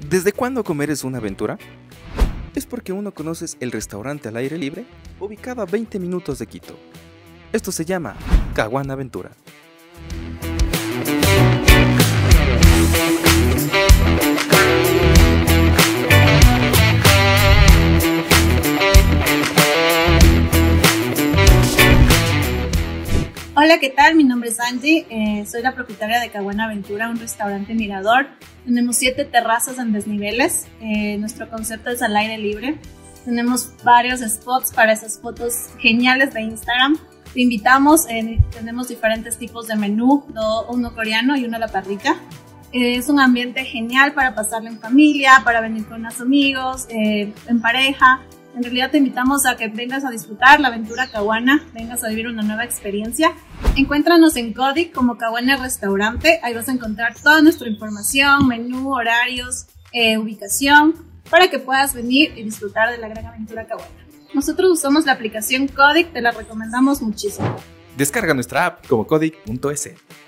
¿Desde cuándo comer es una aventura? Es porque uno conoces el restaurante al aire libre, ubicado a 20 minutos de Quito. Esto se llama Caguán Aventura. Hola, ¿qué tal? Mi nombre es Angie, soy la propietaria de Caguán Aventura, un restaurante mirador. Tenemos 7 terrazas en desniveles, nuestro concepto es al aire libre. Tenemos varios spots para esas fotos geniales de Instagram. Te invitamos, tenemos diferentes tipos de menú, uno coreano y uno a la parrilla. Es un ambiente genial para pasarlo en familia, para venir con unos amigos, en pareja. En realidad te invitamos a que vengas a disfrutar la aventura caguana, vengas a vivir una nueva experiencia. Encuéntranos en Codic como Caguana Restaurante, ahí vas a encontrar toda nuestra información, menú, horarios, ubicación, para que puedas venir y disfrutar de la gran aventura caguana. Nosotros usamos la aplicación Codic, te la recomendamos muchísimo. Descarga nuestra app como codic.es.